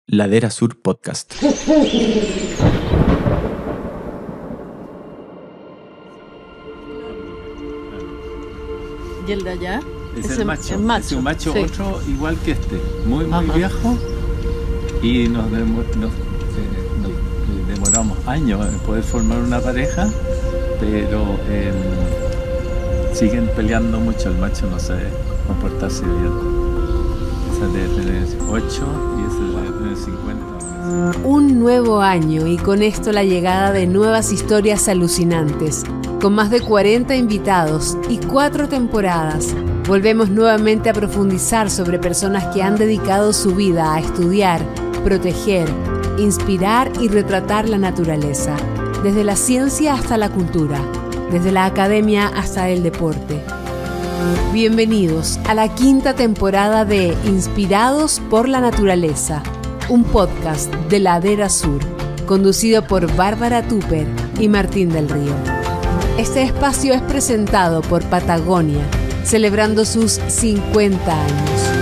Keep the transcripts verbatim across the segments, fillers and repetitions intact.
Ladera Sur Podcast. ¿Y el de allá? Es, es el macho, el macho. es un macho, sí. Otro igual que este, muy muy Ajá. viejo, y nos, demo- nos, eh, nos demoramos años en poder formar una pareja, pero eh, siguen peleando mucho. El macho no sabe comportarse bien. Esa debe tener ocho y ese debe tener cincuenta. Un nuevo año y con esto la llegada de nuevas historias alucinantes. Con más de cuarenta invitados y cuatro temporadas, volvemos nuevamente a profundizar sobre personas que han dedicado su vida a estudiar, proteger, inspirar y retratar la naturaleza, desde la ciencia hasta la cultura, desde la academia hasta el deporte. Bienvenidos a la quinta temporada de Inspirados por la Naturaleza, un podcast de Ladera Sur, conducido por Bárbara Tupper y Martín del Río. Este espacio es presentado por Patagonia, celebrando sus cincuenta años.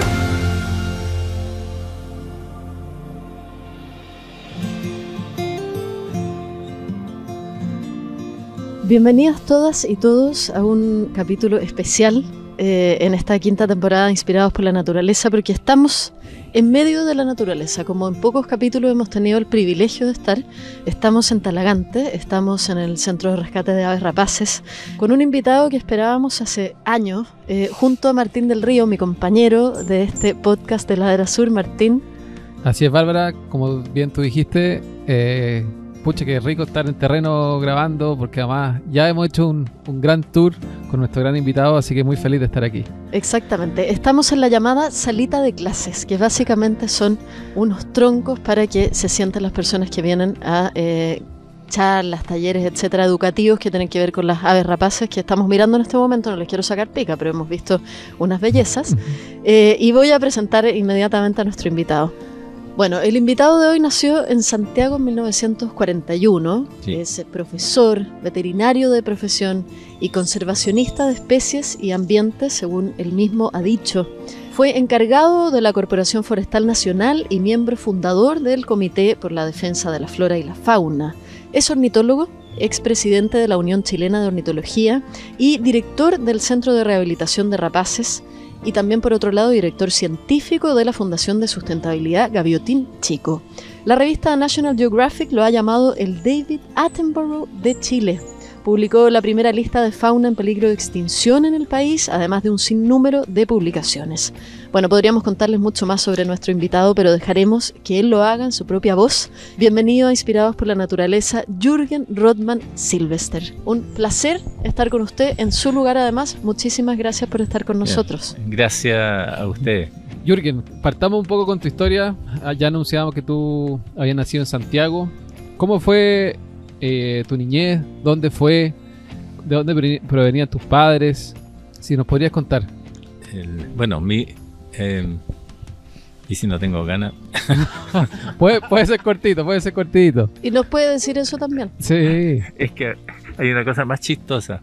Bienvenidas todas y todos a un capítulo especial eh, en esta quinta temporada de Inspirados por la Naturaleza, porque estamos en medio de la naturaleza. Como en pocos capítulos hemos tenido el privilegio de estar, estamos en Talagante, estamos en el Centro de Rescate de Aves Rapaces, con un invitado que esperábamos hace años, eh, junto a Martín del Río, mi compañero de este podcast de Ladera Sur. Martín. Así es, Bárbara, como bien tú dijiste, eh, pucha, que rico estar en terreno grabando, porque además ya hemos hecho un, un gran tour con nuestro gran invitado, así que muy feliz de estar aquí. Exactamente, estamos en la llamada salita de clases, que básicamente son unos troncos para que se sienten las personas que vienen a eh, charlas, talleres, etcétera, educativos que tienen que ver con las aves rapaces que estamos mirando en este momento. No les quiero sacar pica, pero hemos visto unas bellezas. eh, y voy a presentar inmediatamente a nuestro invitado. Bueno, el invitado de hoy nació en Santiago en mil novecientos cuarenta y uno, Sí. Es profesor, veterinario de profesión y conservacionista de especies y ambientes, según él mismo ha dicho. Fue encargado de la Corporación Forestal Nacional y miembro fundador del Comité por la Defensa de la Flora y la Fauna. Es ornitólogo, expresidente de la Unión Chilena de Ornitología y director del Centro de Rehabilitación de Rapaces, y también, por otro lado, director científico de la Fundación de Sustentabilidad Gaviotín Chico. La revista National Geographic lo ha llamado el David Attenborough de Chile. Publicó la primera lista de fauna en peligro de extinción en el país, además de un sinnúmero de publicaciones. Bueno, podríamos contarles mucho más sobre nuestro invitado, pero dejaremos que él lo haga en su propia voz. Bienvenido a Inspirados por la Naturaleza, Jürgen Rodman Silvester. Un placer estar con usted en su lugar, además. Muchísimas gracias por estar con nosotros. Gracias a ustedes. Jürgen, partamos un poco con tu historia. Ya anunciamos que tú habías nacido en Santiago. ¿Cómo fue eh, tu niñez? ¿Dónde fue? ¿De dónde provenían tus padres? Si nos podrías contar. El- bueno, mi... eh, y si no tengo ganas... puede, puede ser cortito, puede ser cortito. ¿Y nos puede decir eso también? Sí. Es que hay una cosa más chistosa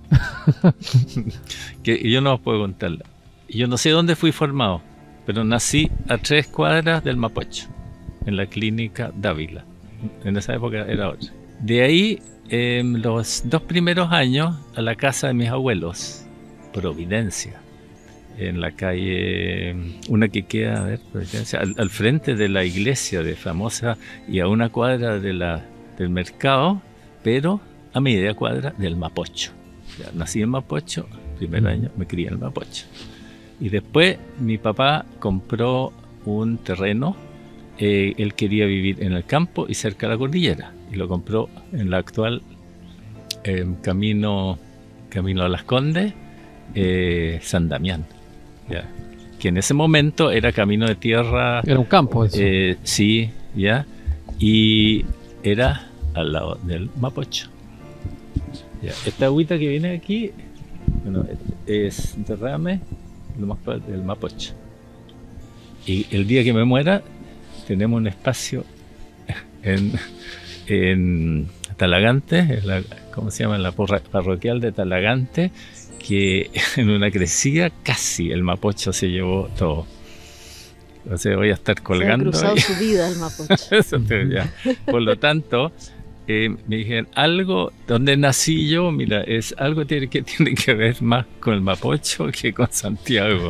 que yo no os puedo contarla. Yo no sé dónde fui formado, pero nací a tres cuadras del Mapocho, en la clínica Dávila. En esa época era otra. De ahí, eh, los dos primeros años, a la casa de mis abuelos, Providencia, en la calle, una que queda, a ver, Providencia, al, al frente de la iglesia de famosa y a una cuadra de la, del mercado, pero a media cuadra del Mapocho. Ya, nací en Mapocho, primer año me crié en el Mapocho. Y después mi papá compró un terreno, eh, él quería vivir en el campo y cerca de la cordillera, y lo compró en la actual eh, camino, camino a Las Condes, eh, San Damián, ya, que en ese momento era camino de tierra. Era un campo eso. Eh, sí, ya, y era al lado del Mapocho. Ya, esta agüita que viene aquí, bueno, es derrame lo más pa- del Mapocho. Y el día que me muera, tenemos un espacio en, en Talagante, en la, ¿cómo se llama? En la porra- parroquial de Talagante, que en una crecida casi el Mapocho se llevó todo. O sea, voy a estar colgando. Se ha cruzado y... su vida el mapocho. Eso te, ya. Por lo tanto, eh, me dijeron, algo, donde nací yo, mira, es algo tiene que, tiene que ver más con el mapocho que con Santiago.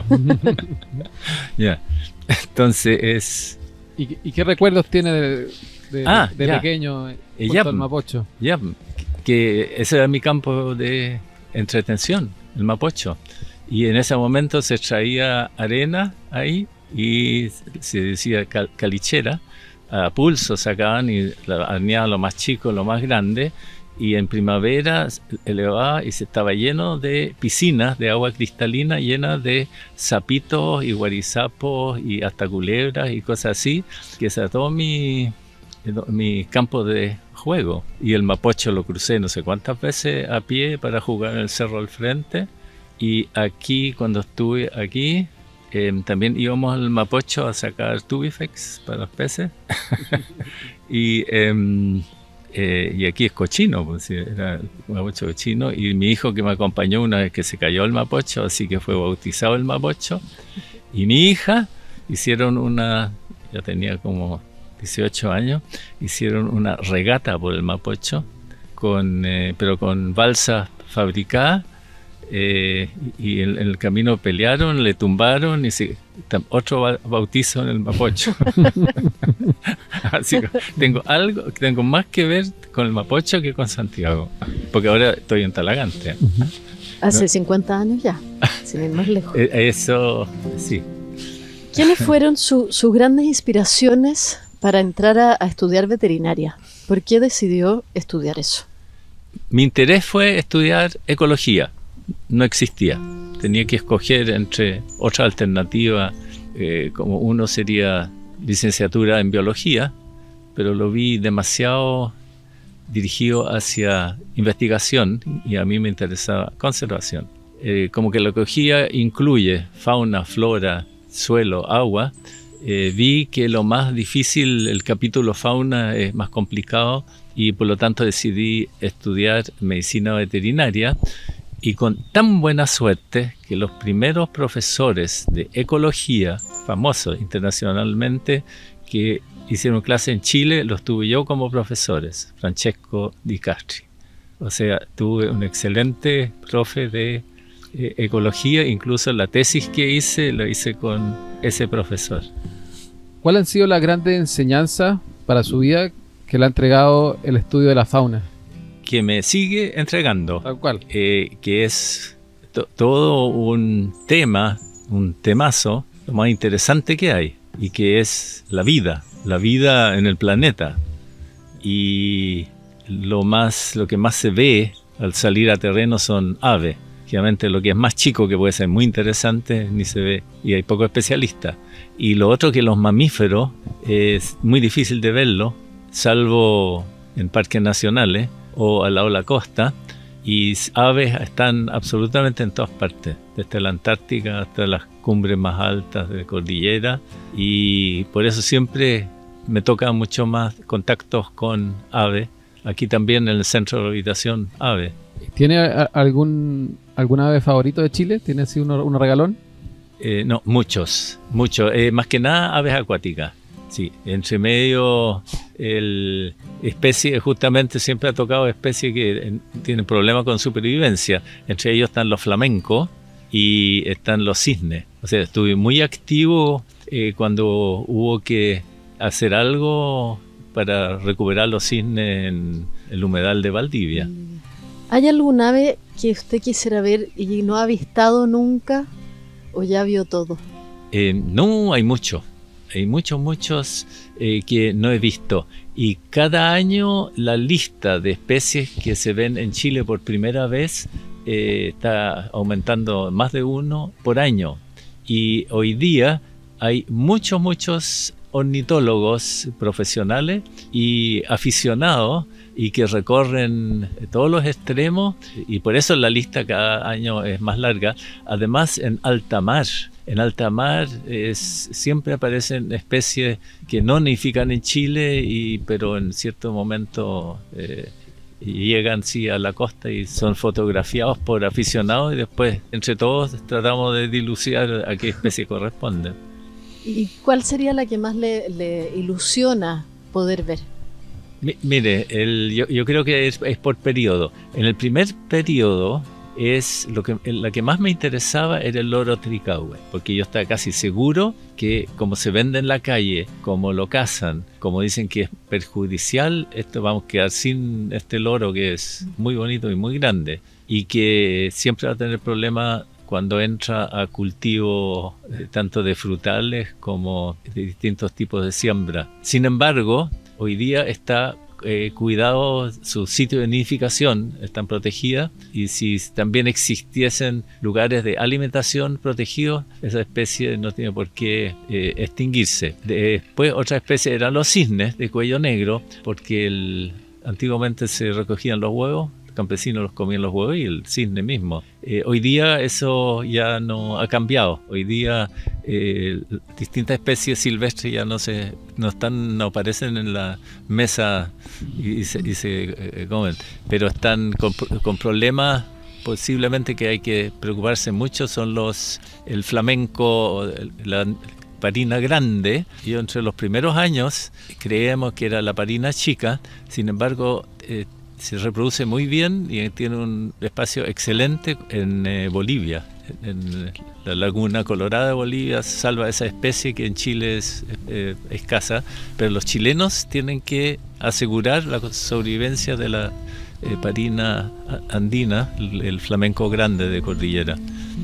Ya. Entonces es... ¿Y, ¿Y qué recuerdos tiene de, de, ah, de ya. pequeño Eh, junto ya, al mapocho? Ya, que ese era mi campo de entretención, el mapocho. Y en ese momento se traía arena ahí y se decía cal calichera, a pulso sacaban y la arneaban lo más chico, lo más grande, y en primavera elevaba y se estaba lleno de piscinas de agua cristalina, llenas de sapitos y guarizapos y hasta culebras y cosas así, que ese era todo mi, mi campo de juego. Y el mapocho lo crucé no sé cuántas veces a pie para jugar en el cerro al frente. Y aquí, cuando estuve aquí, eh, también íbamos al mapocho a sacar tubifex para los peces. y, eh, eh, y aquí es cochino, pues, era el mapocho cochino. Y mi hijo que me acompañó una vez que se cayó el mapocho, así que fue bautizado el mapocho. Y mi hija hicieron una, ya tenía como dieciocho años, hicieron una regata por el mapocho, con, eh, pero con balsas fabricadas. Eh, y en, en el camino pelearon, le tumbaron y se, otro bautizo en el mapocho. Así que tengo algo, tengo más que ver con el mapocho que con Santiago, porque ahora estoy en Talagante. Hace ¿no? cincuenta años ya, sin ir más lejos. Eso, sí. ¿Quiénes fueron su, sus grandes inspiraciones para entrar a, a estudiar veterinaria? ¿Por qué decidió estudiar eso? Mi interés fue estudiar ecología. No existía. Tenía que escoger entre otra alternativa, eh, como uno sería licenciatura en biología, pero lo vi demasiado dirigido hacia investigación y a mí me interesaba conservación. Eh, como que la ecología incluye fauna, flora, suelo, agua. Eh, vi que lo más difícil, el capítulo fauna, es más complicado y por lo tanto decidí estudiar medicina veterinaria. Y con tan buena suerte que los primeros profesores de ecología, famosos internacionalmente, que hicieron clase en Chile, los tuve yo como profesores, Francesco Di Castri. O sea, tuve un excelente profe de eh, ecología, incluso la tesis que hice, la hice con ese profesor. ¿Cuál han sido las grandes enseñanzas para su vida que le ha entregado el estudio de la fauna? Que me sigue entregando, Tal cual. Eh, que es to todo un tema, un temazo, lo más interesante que hay, y que es la vida, la vida en el planeta. Y lo, más, lo que más se ve al salir a terreno son aves. Obviamente lo que es más chico, que puede ser muy interesante, ni se ve, y hay pocos especialistas. Y lo otro, que los mamíferos es muy difícil de verlo, salvo en parques nacionales o al lado de la costa, y aves están absolutamente en todas partes, desde la Antártica hasta las cumbres más altas de cordillera, y por eso siempre me toca mucho más contactos con aves. Aquí también en el centro de habitación, aves. ¿Tiene a, algún, algún ave favorito de Chile? ¿Tiene así uno, uno regalón? Eh, no, muchos, muchos, eh, más que nada aves acuáticas. Sí, entre medio, el especie, justamente siempre ha tocado especies que tienen problemas con supervivencia. Entre ellos están los flamencos y están los cisnes. O sea, estuve muy activo eh, cuando hubo que hacer algo para recuperar los cisnes en el humedal de Valdivia. ¿Hay algún ave que usted quisiera ver y no ha avistado nunca o ya vio todo? Eh, no, hay muchos. Hay muchos, muchos eh, que no he visto. Y cada año la lista de especies que se ven en Chile por primera vez eh, está aumentando más de uno por año. Y hoy día hay muchos, muchos ornitólogos profesionales y aficionados y que recorren todos los extremos, y por eso la lista cada año es más larga. Además, en alta mar, en alta mar es, siempre aparecen especies que no nidifican en Chile, y, pero en cierto momento eh, llegan sí a la costa y son fotografiados por aficionados, y después entre todos tratamos de dilucidar a qué especie corresponde. ¿Y cuál sería la que más le, le ilusiona poder ver? Mi, mire, el, yo, yo creo que es, es por periodo. En el primer periodo, es lo que, la que más me interesaba era el loro tricahue, porque yo estaba casi seguro que como se vende en la calle, como lo cazan, como dicen que es perjudicial, esto vamos a quedar sin este loro que es muy bonito y muy grande, y que siempre va a tener problemas cuando entra a cultivos eh, tanto de frutales como de distintos tipos de siembra. Sin embargo, hoy día está eh, cuidado, su sitio de nidificación están protegidas, y si también existiesen lugares de alimentación protegidos, esa especie no tiene por qué eh, extinguirse. Después otra especie eran los cisnes de cuello negro, porque el, antiguamente se recogían los huevos, campesinos los comían los huevos y el cisne mismo. Eh, hoy día eso ya no ha cambiado. Hoy día eh, distintas especies silvestres ya no se no están no aparecen en la mesa y, y se, y se eh, comen, pero están con, con problemas posiblemente que hay que preocuparse mucho. Son los el flamenco, la parina grande. Y entre los primeros años creíamos que era la parina chica, sin embargo eh, se reproduce muy bien y tiene un espacio excelente en eh, Bolivia. En la Laguna Colorada de Bolivia salva esa especie que en Chile es eh, escasa, pero los chilenos tienen que asegurar la sobrevivencia de la eh, parina andina, el, el flamenco grande de cordillera.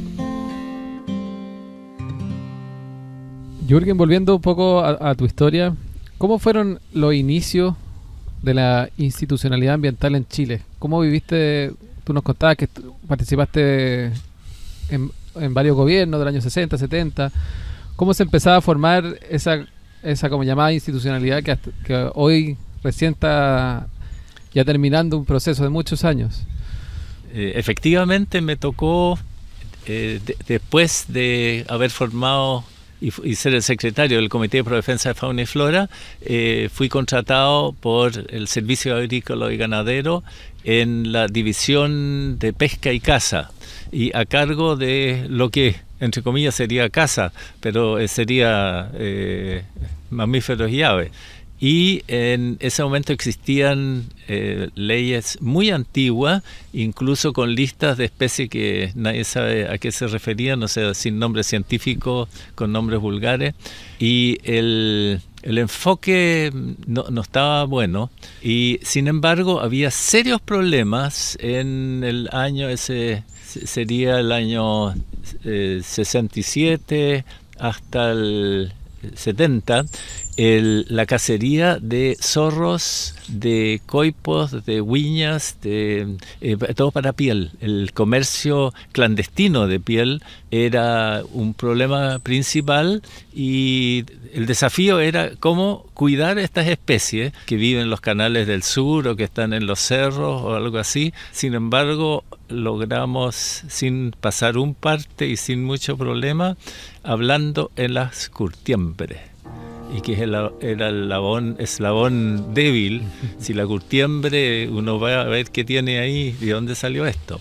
Jürgen, volviendo un poco a, a tu historia, ¿cómo fueron los inicios de la institucionalidad ambiental en Chile? ¿Cómo viviste? Tú nos contabas que participaste en, en varios gobiernos del año sesenta, setenta. ¿Cómo se empezaba a formar esa, esa como llamada institucionalidad que, hasta, que hoy recién está ya terminando un proceso de muchos años? Eh, efectivamente me tocó, eh, de, después de haber formado y, y ser el secretario del Comité Pro Defensa de Fauna y Flora, eh, fui contratado por el Servicio Agrícola y Ganadero en la división de pesca y caza, y a cargo de lo que entre comillas sería caza, pero eh, sería eh, mamíferos y aves. Y en ese momento existían eh, leyes muy antiguas, incluso con listas de especies que nadie sabe a qué se referían, o sea, sin nombres científicos, con nombres vulgares. Y el, el enfoque no, no estaba bueno, y sin embargo había serios problemas en el año ese, sería el año eh, sesenta y siete hasta el setenta, el, la cacería de zorros, de coipos, de huiñas, de, eh, todo para piel. El comercio clandestino de piel era un problema principal, y el desafío era cómo cuidar estas especies que viven en los canales del sur o que están en los cerros o algo así. Sin embargo, logramos, sin pasar un parte y sin mucho problema, hablando en las curtiembres, y que es el, era el eslabón, eslabón débil. Si la curtiembre, uno va a ver qué tiene ahí, de dónde salió esto.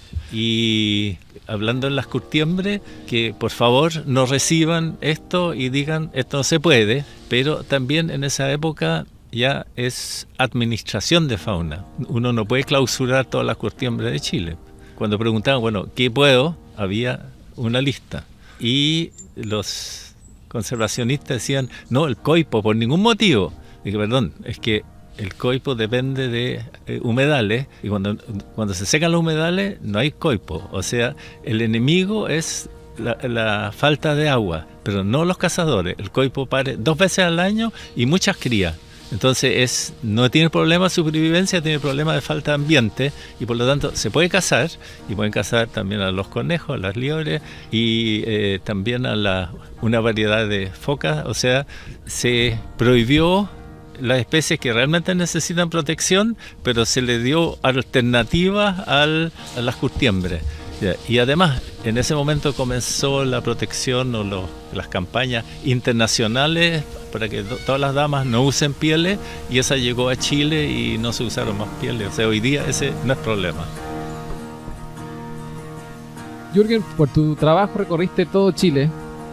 Y hablando en las curtiembres, que por favor no reciban esto y digan esto no se puede, pero también en esa época ya es administración de fauna. Uno no puede clausurar todas las curtiembres de Chile. Cuando preguntaban, bueno, ¿qué puedo?, había una lista. Y los conservacionistas decían, no, el coipo, por ningún motivo. Dije, perdón, es que el coipo depende de eh, humedales, y cuando, cuando se secan los humedales no hay coipo. O sea, el enemigo es la, la falta de agua, pero no los cazadores. El coipo pare dos veces al año y muchas crías. Entonces es, no tiene problema de supervivencia, tiene problema de falta de ambiente, y por lo tanto se puede cazar, y pueden cazar también a los conejos, a las liebres, y eh, también a la, una variedad de focas. O sea, se prohibió las especies que realmente necesitan protección, pero se le dio alternativas al, a las curtiembres. Y además, en ese momento comenzó la protección o los, las campañas internacionales para que do, todas las damas no usen pieles, y esa llegó a Chile y no se usaron más pieles. O sea, hoy día ese no es problema. Jürgen, por tu trabajo recorriste todo Chile.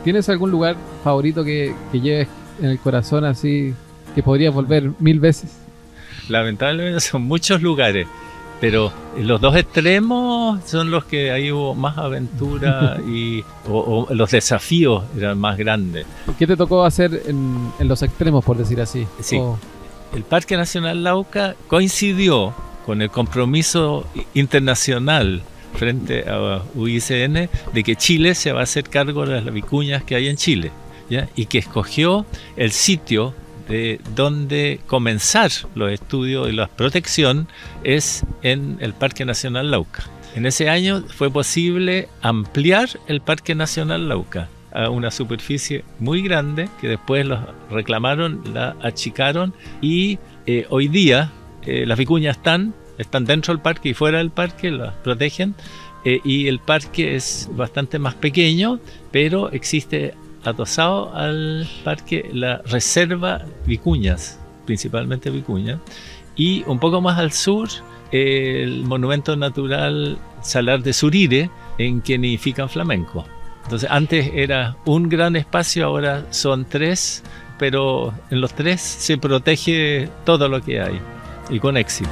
¿Tienes algún lugar favorito que, que lleves en el corazón así, que podrías volver mil veces? Lamentablemente son muchos lugares, pero los dos extremos son los que ahí hubo más aventura y o, o los desafíos eran más grandes. ¿Qué te tocó hacer en, en los extremos, por decir así? Sí. O... El Parque Nacional Lauca coincidió con el compromiso internacional frente a U I C N de que Chile se va a hacer cargo de las vicuñas que hay en Chile, ¿ya? Y que escogió el sitio de donde comenzar los estudios y la protección es en el Parque Nacional Lauca. En ese año fue posible ampliar el Parque Nacional Lauca a una superficie muy grande que después los reclamaron, la achicaron y eh, hoy día eh, las vicuñas están, están dentro del parque y fuera del parque, las protegen eh, y el parque es bastante más pequeño, pero existe adosado al parque la reserva Vicuñas, principalmente Vicuñas, y un poco más al sur el monumento natural Salar de Surire, en que nidifican flamencos. Entonces antes era un gran espacio, ahora son tres, pero en los tres se protege todo lo que hay y con éxito.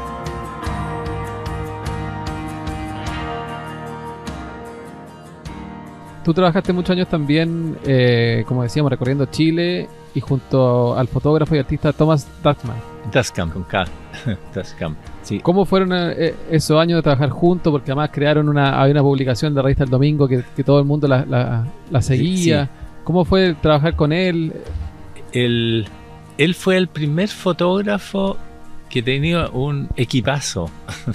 Tú trabajaste muchos años también, eh, como decíamos, recorriendo Chile y junto al fotógrafo y artista Thomas Tasman. Tascam, con K. Tascam, sí. ¿Cómo fueron eh, esos años de trabajar juntos? Porque además crearon una, había una publicación de Revista El Domingo que, que todo el mundo la, la, la seguía. Sí. ¿Cómo fue trabajar con él? El, él fue el primer fotógrafo que tenía un equipazo,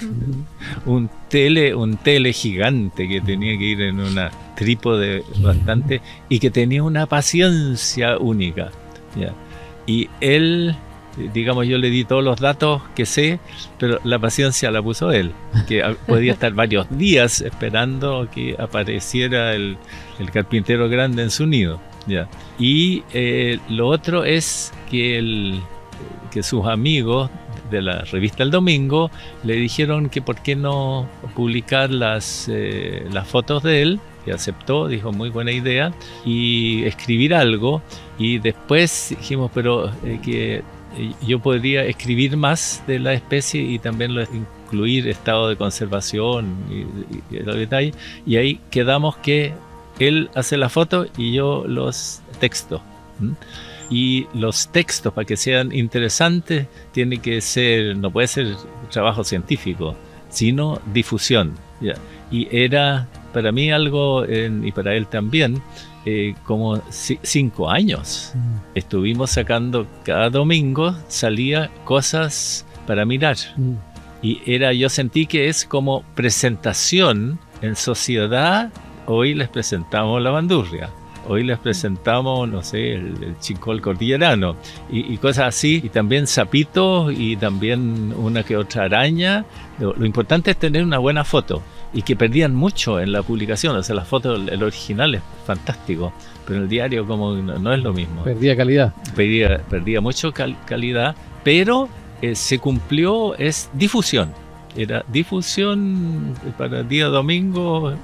un tele, un tele gigante que tenía que ir en una trípode bastante y que tenía una paciencia única, ¿ya? Y él, digamos, yo le di todos los datos que sé, pero la paciencia la puso él, que podía estar varios días esperando que apareciera el, el carpintero grande en su nido, ¿ya? Y eh, lo otro es que, el, que sus amigos de la revista El Domingo le dijeron que por qué no publicar las, eh, las fotos de él, que aceptó, dijo muy buena idea, y escribir algo, y después dijimos pero eh, que yo podría escribir más de la especie y también lo, incluir estado de conservación y, y, y los detalles, y ahí quedamos que él hace la foto y yo los textos. ¿Mm? Y los textos, para que sean interesantes, tiene que ser, no puede ser trabajo científico, sino difusión, ¿ya? Y era para mí algo, en, y para él también, eh, como cinco años. Mm. Estuvimos sacando, cada domingo salía cosas para mirar. Mm. Y era, yo sentí que es como presentación en sociedad. Hoy les presentamos la bandurria. Hoy les presentamos, no sé, el, el chincol cordillerano y, y cosas así, y también sapitos y también una que otra araña. Lo, lo importante es tener una buena foto y que perdían mucho en la publicación, o sea, la foto, el original es fantástico, pero en el diario como no, no es lo mismo. Perdía calidad. Perdía, perdía mucho cal, calidad, pero eh, se cumplió, es difusión. Era difusión para el día domingo.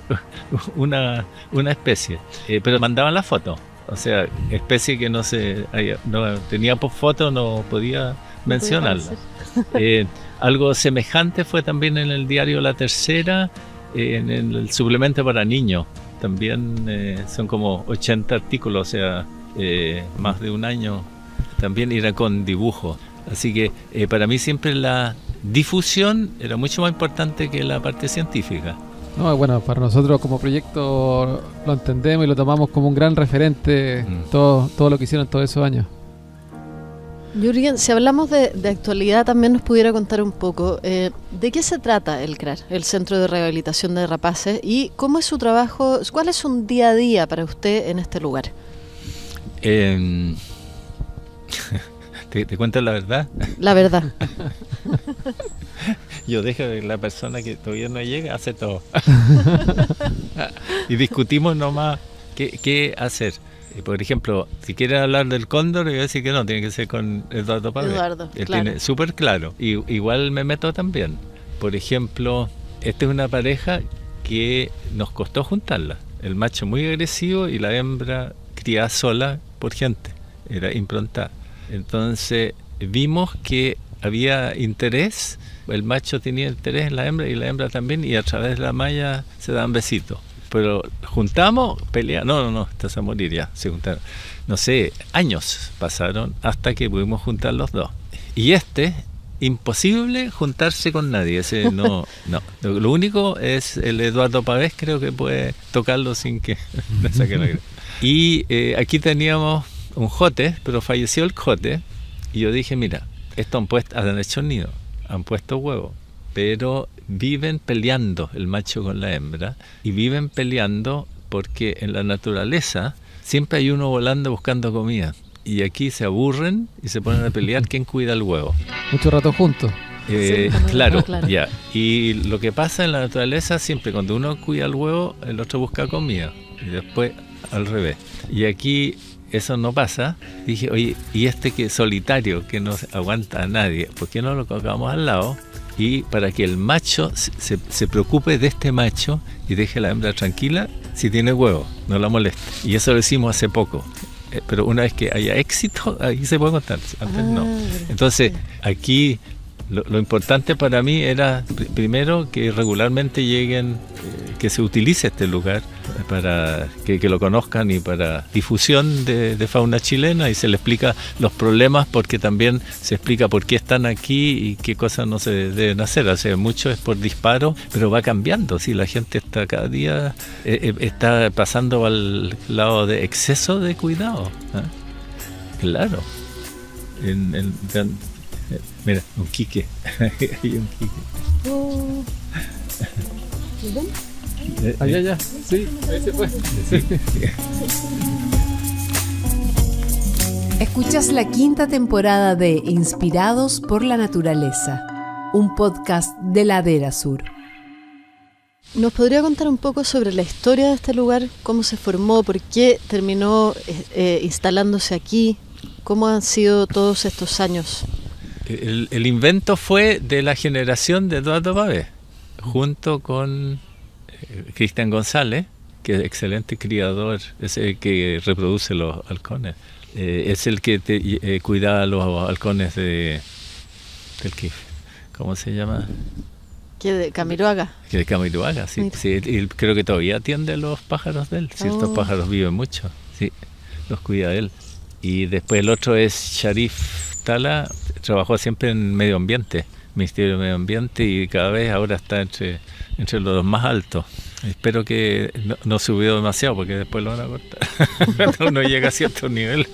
Una, una especie, eh, pero mandaban la foto, o sea, especie que no se no tenía por foto, no podía mencionarla. Eh, algo semejante fue también en el diario La Tercera, eh, en el suplemento para niños, también eh, son como ochenta artículos, o sea, eh, más de un año, también era con dibujo. Así que eh, para mí siempre la difusión era mucho más importante que la parte científica. No, bueno, para nosotros como proyecto lo entendemos y lo tomamos como un gran referente, mm. todo, todo lo que hicieron todos esos años. Jürgen, si hablamos de, de actualidad, también nos pudiera contar un poco eh, de qué se trata el C R A R, el Centro de Rehabilitación de Rapaces, y cómo es su trabajo, cuál es un día a día para usted en este lugar. Eh, ¿te, ¿Te cuento la verdad? La verdad. Yo dejo que la persona que todavía no llega hace todo. Y discutimos nomás qué, qué hacer. Por ejemplo, si quieren hablar del cóndor, yo voy a decir que no, tiene que ser con Eduardo Pavé. Eduardo, Él claro. Tiene súper claro. Y, igual me meto también. Por ejemplo, esta es una pareja que nos costó juntarla. el macho muy agresivo y la hembra criada sola por gente, era improntada. Entonces vimos que había interés, el macho tenía interés en la hembra y la hembra también, y a través de la malla se daban besitos. Pero juntamos, peleamos, no, no, no, estás a morir ya, se juntaron. No sé, años pasaron hasta que pudimos juntar los dos. Y este, imposible juntarse con nadie, ese no, no. Lo, lo único es el Eduardo Pavés, creo que puede tocarlo sin que le saque la. Y eh, aquí teníamos un jote, pero falleció el jote, y yo dije, mira, estos han, puesto, han hecho nido, han puesto huevo, pero viven peleando el macho con la hembra, y viven peleando porque en la naturaleza siempre hay uno volando buscando comida, y aquí se aburren y se ponen a pelear quién cuida el huevo. Mucho rato juntos. Eh, sí, claro, claro, ya. Y lo que pasa en la naturaleza, siempre cuando uno cuida el huevo, el otro busca comida, y después al revés. Y aquí eso no pasa. Dije, oye, y este que es solitario, que no aguanta a nadie, ¿por qué no lo colocamos al lado? Y para que el macho se, se, se preocupe de este macho y deje a la hembra tranquila si tiene huevo, no la moleste. Y eso lo hicimos hace poco. Eh, pero una vez que haya éxito, ahí se puede contar, antes Ah, no. Entonces, aquí lo, lo importante para mí era, pr- primero, que regularmente lleguen, eh, que se utilice este lugar para que, que lo conozcan y para difusión de, de fauna chilena, y se le explica los problemas, porque también se explica por qué están aquí y qué cosas no se deben hacer. O sea, mucho es por disparo, pero va cambiando. Sí, la gente está cada día eh, eh, está pasando al lado de exceso de cuidado. ¿Ah? Claro. En, en, en, eh, mira, un quique. Hay un quique. Oh. ¿Ven? Eh, Allá, allá. Sí, ahí se fue. Sí. Escuchas la quinta temporada de Inspirados por la Naturaleza, un podcast de Ladera Sur. ¿Nos podría contar un poco sobre la historia de este lugar? ¿Cómo se formó? ¿Por qué terminó eh, eh, instalándose aquí? ¿Cómo han sido todos estos años? El, el invento fue de la generación de Eduardo Pavés, junto con eh, Cristian González, que es excelente criador, es el que reproduce los halcones. Eh, es el que te, eh, cuida a los halcones de, del que, ¿cómo se llama? ¿Qué de Camiroaga? Que de Camiroaga, sí. Mira. sí él, creo que todavía atiende a los pájaros de él. Sí, estos Oh. pájaros viven mucho, sí, los cuida él. Y después el otro es Sharif Tala, trabajó siempre en medio ambiente, Ministerio de Medio Ambiente, y cada vez ahora está entre, entre los más altos. Espero que no, no subió demasiado, porque después lo van a cortar cuando uno llega a cierto nivel.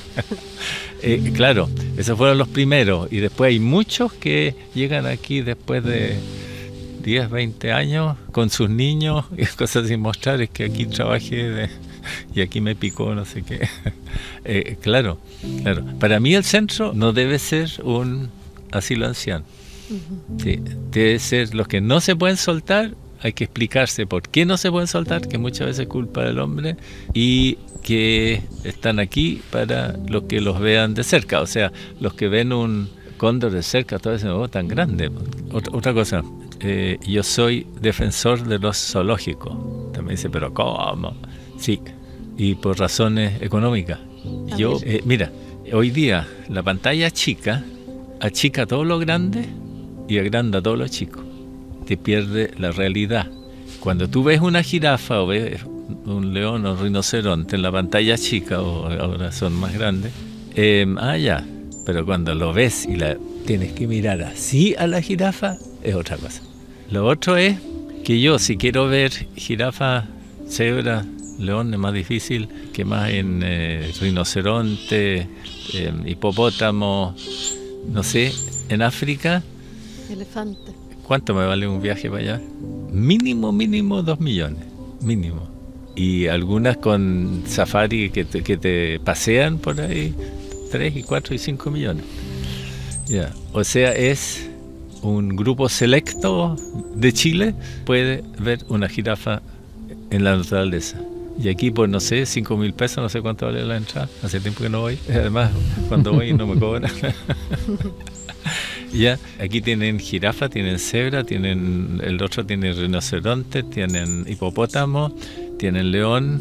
eh, claro, esos fueron los primeros, y después hay muchos que llegan aquí después de diez, veinte años con sus niños y cosas sin mostrar. Es que aquí trabajé de, y aquí me picó no sé qué. eh, claro, claro. Para mí el centro no debe ser un asilo anciano. Sí, debe ser los que no se pueden soltar. Hay que explicarse por qué no se pueden soltar, que muchas veces es culpa del hombre, y que están aquí para los que los vean de cerca. O sea, los que ven un cóndor de cerca, todas veces, oh, tan grande. Otra, otra cosa, eh, yo soy defensor de los zoológicos. También dice, pero ¿cómo? Sí, y por razones económicas. Yo, eh, mira, hoy día la pantalla chica achica todo lo grande y agranda todo lo chico. Te pierde la realidad. Cuando tú ves una jirafa o ves un león o un rinoceronte en la pantalla chica, o ahora son más grandes, eh, ah, ya, pero cuando lo ves y la tienes que mirar así a la jirafa, es otra cosa. Lo otro es que yo, si quiero ver jirafa, cebra, león, es más difícil que más en eh, rinoceronte, eh, hipopótamo, no sé, en África. Elefante. ¿Cuánto me vale un viaje para allá? Mínimo, mínimo dos millones, mínimo. Y algunas con safari que te, que te pasean por ahí, tres y cuatro y cinco millones. Ya, o sea, es un grupo selecto de Chile puede ver una jirafa en la naturaleza. Y aquí, pues no sé, cinco mil pesos, no sé cuánto vale la entrada. Hace tiempo que no voy. Además, cuando voy no me cobran. Ya, aquí tienen jirafa, tienen cebra, tienen el otro tiene rinoceronte, tienen hipopótamo, tienen león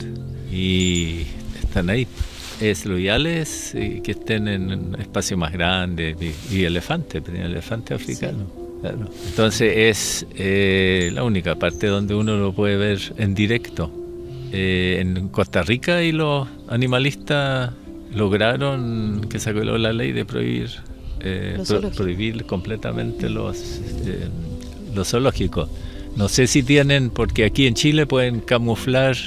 y están ahí. Es lo ideal es eh, que estén en un espacio más grande y, y elefante, pero elefante africano. Sí. Claro. Entonces es eh, la única parte donde uno lo puede ver en directo. Eh, en Costa Rica y los animalistas lograron que sacó la ley de prohibir eh, pro, prohibir completamente los, eh, los zoológicos. No sé si tienen, porque aquí en Chile pueden camuflar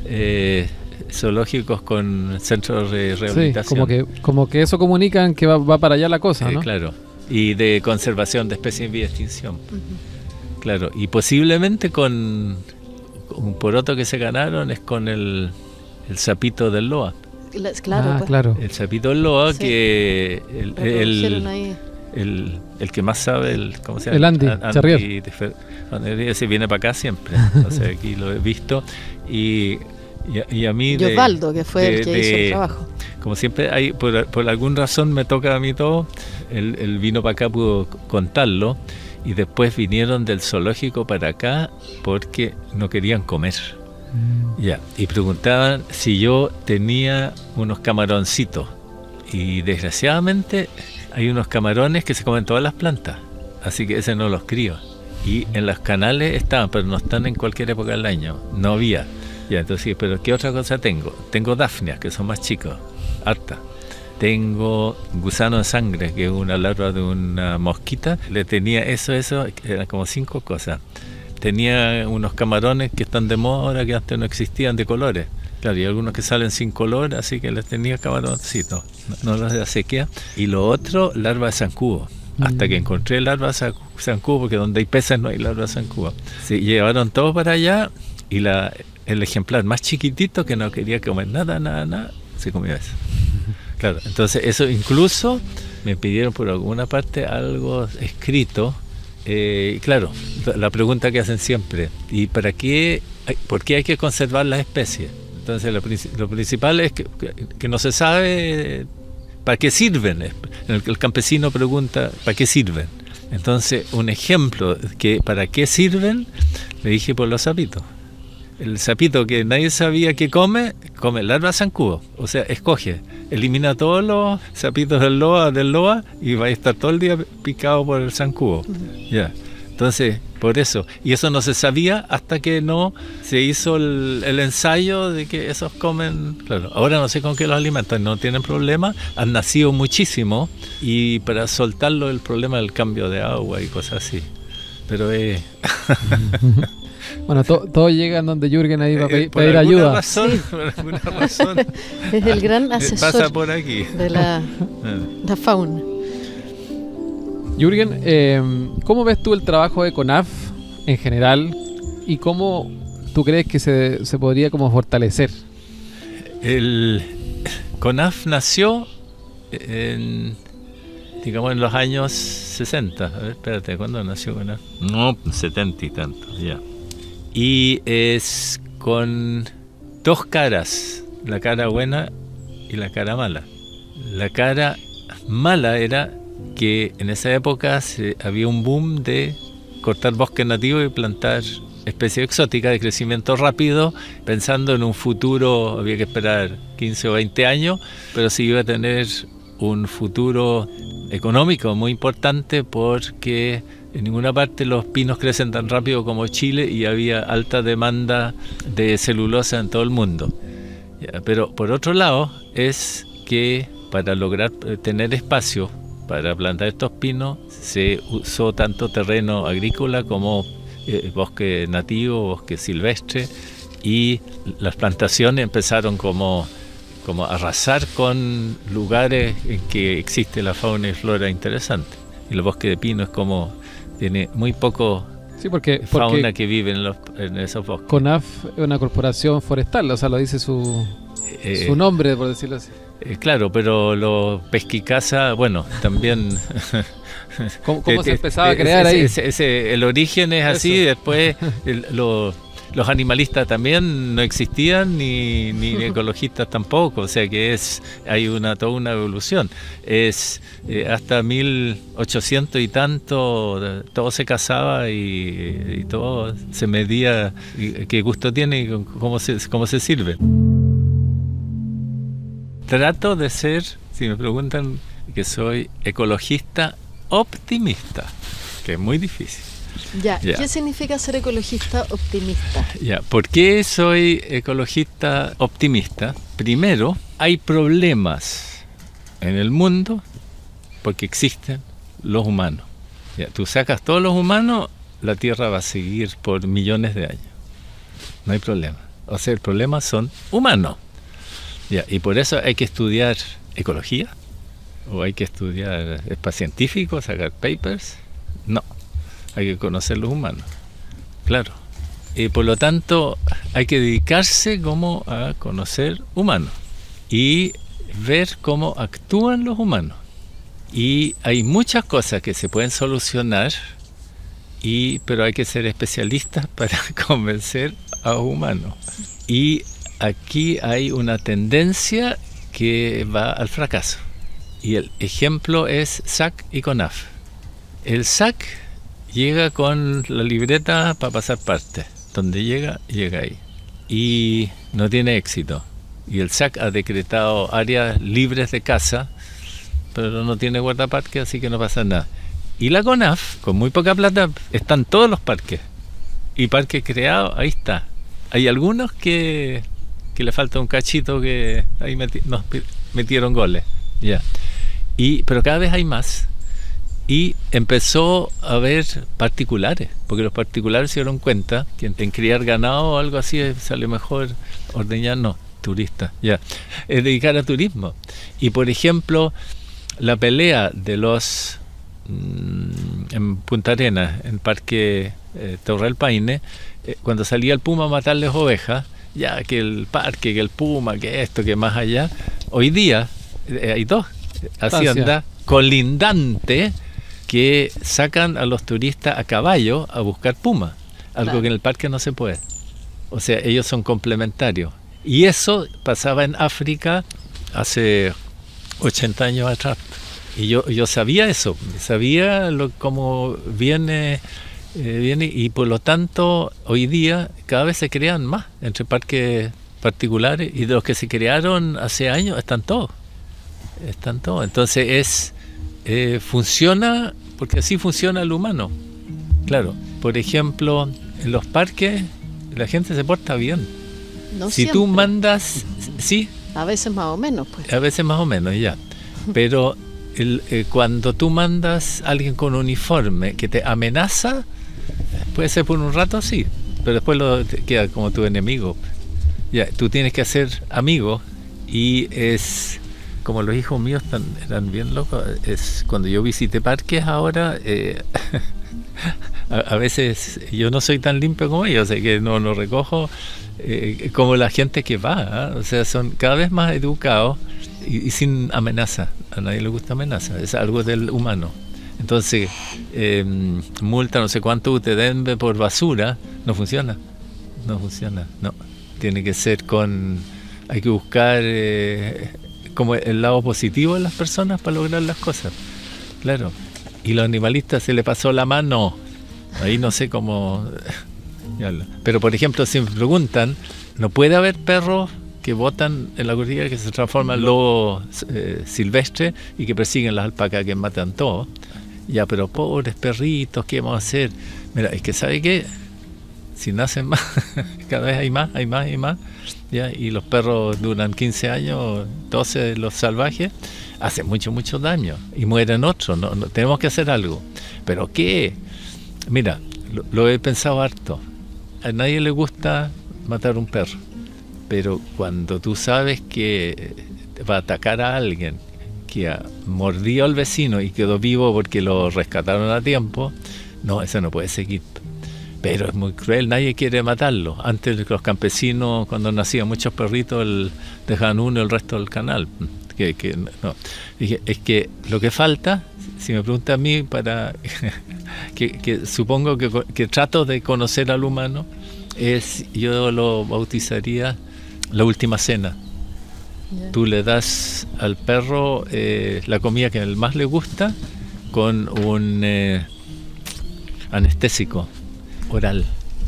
eh, zoológicos con centros de rehabilitación. Sí, como que, como que eso comunican que va, va para allá la cosa, ¿no? Eh, claro, y de conservación de especies en vía de extinción. Uh-huh. Claro, y posiblemente con, con un poroto que se ganaron es con el, el sapito del loa. Claro, ah, pues. claro. El sapito del loa, sí. que el, el, ahí. El, el que más sabe, el, ¿cómo se llama? El Andy, Andy Charrier. Ese viene para acá siempre, entonces aquí lo he visto. Y, y, a, y a mí... Y Osvaldo, que fue de, el que de, hizo el trabajo. Como siempre, hay, por, por alguna razón me toca a mí todo, él, él vino para acá, pudo contarlo, y después vinieron del zoológico para acá porque no querían comer. Mm. Ya, y preguntaban si yo tenía unos camaroncitos, y desgraciadamente hay unos camarones que se comen todas las plantas, así que ese no los crío. Y en los canales estaban, pero no están en cualquier época del año, no había. Ya, entonces, pero ¿qué otra cosa tengo? Tengo dafnias, que son más chicos, harta. Tengo gusano de sangre, que es una larva de una mosquita. Le tenía eso, eso, eran como cinco cosas. Tenía unos camarones que están de moda ahora, que antes no existían, de colores. Claro, y algunos que salen sin color, así que les tenía camaroncitos, no, no los de la sequía. Y lo otro, larva de zancudo. Hasta que encontré larva de zancudo, porque donde hay peces no hay larva de zancudo. Se llevaron todo para allá y la, el ejemplar más chiquitito, que no quería comer nada, nada, nada, se comió eso. Claro, entonces eso incluso me pidieron por alguna parte algo escrito. Eh, claro, la pregunta que hacen siempre, ¿y para qué, por qué hay que conservar las especies? Entonces lo, lo principal es que, que, que no se sabe para qué sirven. El, el campesino pregunta, ¿para qué sirven? Entonces, un ejemplo que para qué sirven, le dije por los sapitos. El sapito que nadie sabía que come, come larva de zancudo. O sea, escoge, elimina todos los sapitos del loa, del loa y va a estar todo el día picado por el zancudo. Uh-huh. Ya. Entonces, por eso. Y eso no se sabía hasta que no se hizo el, el ensayo de que esos comen. Claro, ahora no sé con qué los alimentan, no tienen problema, han nacido muchísimo y para soltarlo el problema del cambio de agua y cosas así. Pero es... Eh... Bueno, todos to llegan donde Jürgen ahí va a pedir, por pedir alguna ayuda. Razón, sí. Por alguna razón. Es el gran asesor pasa por aquí. de la, la fauna. Jürgen, eh, ¿cómo ves tú el trabajo de CONAF en general y cómo tú crees que se, se podría como fortalecer? El CONAF nació en, digamos, en los años sesenta. A ver, espérate, ¿cuándo nació CONAF? No, setenta y tanto, ya. Y es con dos caras, la cara buena y la cara mala. La cara mala era que en esa época se, había un boom de cortar bosque nativo y plantar especies exóticas de crecimiento rápido, pensando en un futuro, había que esperar quince o veinte años, pero sí iba a tener un futuro económico muy importante porque en ninguna parte los pinos crecen tan rápido como Chile y había alta demanda de celulosa en todo el mundo. Ya, pero por otro lado es que para lograr tener espacio para plantar estos pinos se usó tanto terreno agrícola como eh, bosque nativo, bosque silvestre, y las plantaciones empezaron como, como a arrasar con lugares en que existe la fauna y flora interesante. Y el bosque de pino es como, tiene muy poco sí, porque, fauna porque que vive en, los, en esos bosques. CONAF es una corporación forestal, o sea, lo dice su, eh, su nombre, por decirlo así. Eh, claro, pero los pesquicasa, bueno, también... ¿Cómo, cómo se empezaba a crear ese, ahí? Ese, ese, el origen es así, Eso. Después el, lo, los animalistas también no existían, ni, ni ecologistas tampoco, o sea que es hay una toda una evolución. Es eh, hasta mil ochocientos y tanto, todo se cazaba y, y todo se medía qué gusto tiene y cómo se, cómo se sirve. Trato de ser, si me preguntan, que soy ecologista optimista, que es muy difícil. Ya, Ya. ¿Qué significa ser ecologista optimista? Ya, ¿por qué soy ecologista optimista? Primero, hay problemas en el mundo porque existen los humanos. Ya, tú sacas todos los humanos, la Tierra va a seguir por millones de años. No hay problema. O sea, el problema son humanos. Ya, y por eso hay que estudiar ecología, o hay que estudiar espacio científico, sacar papers. No, hay que conocer los humanos, claro. Y por lo tanto hay que dedicarse como a conocer humanos y ver cómo actúan los humanos. Y hay muchas cosas que se pueden solucionar, y, pero hay que ser especialistas para convencer a los humanos. Y aquí hay una tendencia que va al fracaso. Y el ejemplo es S A C y CONAF. El S A C llega con la libreta para pasar parte. Donde llega, llega ahí. Y no tiene éxito. Y el S A C ha decretado áreas libres de caza, pero no tiene guardaparques, así que no pasa nada. Y la CONAF, con muy poca plata, están todos los parques. Y parques creados, ahí está. Hay algunos que, que le falta un cachito, que ahí meti, nos metieron goles. Ya. Y, pero cada vez hay más. Y empezó a haber particulares, porque los particulares se dieron cuenta que en criar ganado o algo así sale mejor ordeñar, no, turista, ya, es dedicar a turismo. Y por ejemplo, la pelea de los mmm, en Punta Arenas, en Parque eh, Torre del Paine, eh, cuando salía el puma a matarles ovejas, ya que el parque, que el puma, que esto, que más allá, hoy día eh, hay dos haciendas colindantes que sacan a los turistas a caballo a buscar puma, algo claro. que en el parque no se puede. O sea, ellos son complementarios. Y eso pasaba en África hace ochenta años atrás. Y yo, yo sabía eso, sabía lo, cómo viene, eh, viene, y por lo tanto hoy día cada vez se crean más entre parques particulares, y de los que se crearon hace años están todos. Están todos. Entonces es eh, funciona porque así funciona el humano. Claro, por ejemplo, en los parques la gente se porta bien. No si siempre. Tú mandas, sí. A veces más o menos, pues. A veces más o menos, ya. Pero el, eh, cuando tú mandas a alguien con uniforme que te amenaza, puede ser por un rato sí, pero después lo te queda como tu enemigo. Ya, tú tienes que hacer amigos, y es como los hijos míos tan, eran bien locos. Es cuando yo visité parques ahora, eh, a, a veces yo no soy tan limpio como ellos, o sea que no lo recojo eh, como la gente que va, ¿eh? O sea, son cada vez más educados y, y sin amenaza. A nadie le gusta amenaza, es algo del humano. Entonces, eh, multa no sé cuánto U T D E M B por basura, no funciona, no funciona, no. Tiene que ser con, hay que buscar eh, como el lado positivo de las personas para lograr las cosas, claro. Y los animalistas se le pasó la mano, ahí no sé cómo, pero por ejemplo, si me preguntan, no puede haber perros que botan en la cordillera, que se transforman en lobos eh, silvestres y que persiguen las alpacas, que matan todo. Ya, pero pobres perritos, ¿qué vamos a hacer? Mira, es que ¿sabe qué? Si nacen más, cada vez hay más, hay más y más, ¿ya? Y los perros duran quince años, doce los salvajes, hacen mucho, mucho daño, y mueren otros, no, no, tenemos que hacer algo. ¿Pero qué? Mira, lo, lo he pensado harto, a nadie le gusta matar un perro, pero cuando tú sabes que va a atacar a alguien, que mordió al vecino y quedó vivo porque lo rescataron a tiempo, no, eso no puede seguir. Pero es muy cruel, nadie quiere matarlo. Antes los campesinos, cuando nacían muchos perritos, el, dejaban uno el resto del canal. Que, que, no. Dije, es que lo que falta, si me pregunta a mí, para que, que supongo que, que trato de conocer al humano, es, yo lo bautizaría la última cena. Ya. Tú le das al perro eh, la comida que más le gusta con un eh, anestésico oral.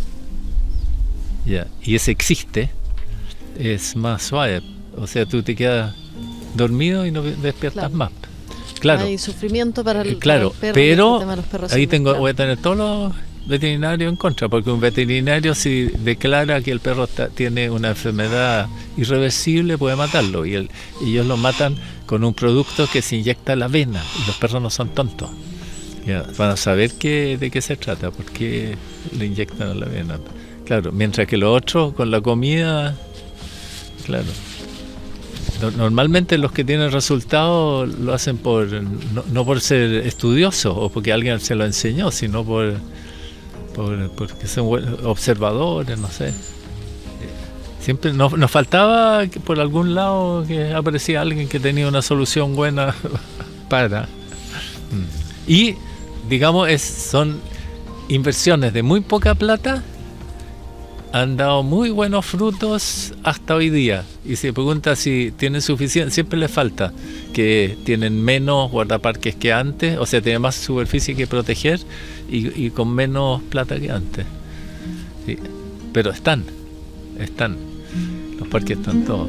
Ya. Y ese existe, es más suave. O sea, tú te quedas dormido y no despiertas Claro. más. Claro, Hay sufrimiento para el, eh, claro, para el perro, pero el tema de los perros ahí sí, tengo, claro. voy a tener todos los veterinarios en contra, porque un veterinario si declara que el perro está, tiene una enfermedad irreversible puede matarlo, y el, y ellos lo matan con un producto que se inyecta a la vena, y los perros no son tontos. Ya, van a saber qué, de qué se trata, por qué le inyectan a la vena. Claro, mientras que lo otro con la comida, claro. No- Normalmente los que tienen resultados lo hacen por no, no por ser estudiosos o porque alguien se lo enseñó, sino por, por porque son buen- observadores, no sé. Siempre nos, nos faltaba que por algún lado que aparecía alguien que tenía una solución buena para. Mm. Y digamos es, son inversiones de muy poca plata, han dado muy buenos frutos hasta hoy día. Y se pregunta si tienen suficiente, siempre les falta, que tienen menos guardaparques que antes, o sea, tienen más superficie que proteger y, y con menos plata que antes. Sí. Pero están, están, los parques están todos.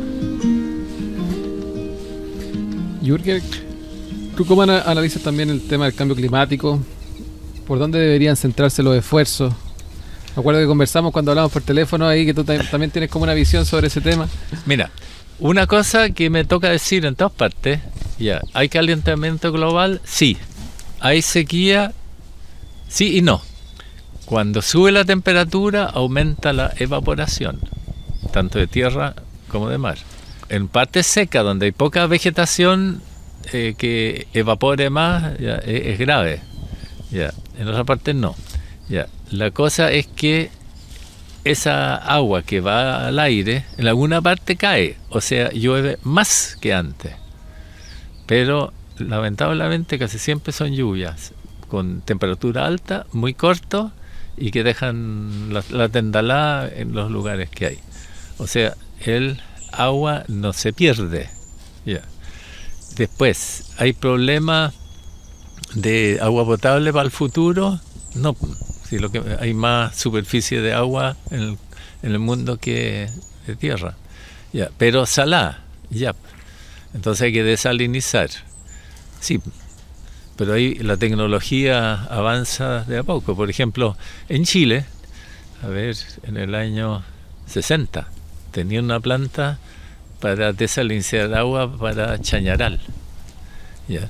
Jürgen, ¿tú cómo ana- analizas también el tema del cambio climático? ¿Por dónde deberían centrarse los esfuerzos? Me acuerdo que conversamos cuando hablamos por teléfono ahí, que tú tam- también tienes como una visión sobre ese tema. Mira, una cosa que me toca decir en todas partes, ya, ¿hay calentamiento global? Sí. ¿Hay sequía? Sí y no. Cuando sube la temperatura, aumenta la evaporación, tanto de tierra como de mar. En partes secas, donde hay poca vegetación, eh, que evapore más, ya, es, es grave. Ya. En otras partes no. Ya. La cosa es que esa agua que va al aire, en alguna parte cae, o sea, llueve más que antes. Pero lamentablemente casi siempre son lluvias con temperatura alta, muy corto, y que dejan la, la tendalada en los lugares que hay. O sea, el agua no se pierde. Ya. Después, ¿hay problemas de agua potable para el futuro? No. Si lo que hay más superficie de agua en el, en el mundo que de tierra. Ya, pero salá, ya. Entonces hay que desalinizar. Sí, pero ahí la tecnología avanza de a poco. Por ejemplo, en Chile, a ver, en el año sesenta, tenía una planta para desalinizar agua para Chañaral. Ya.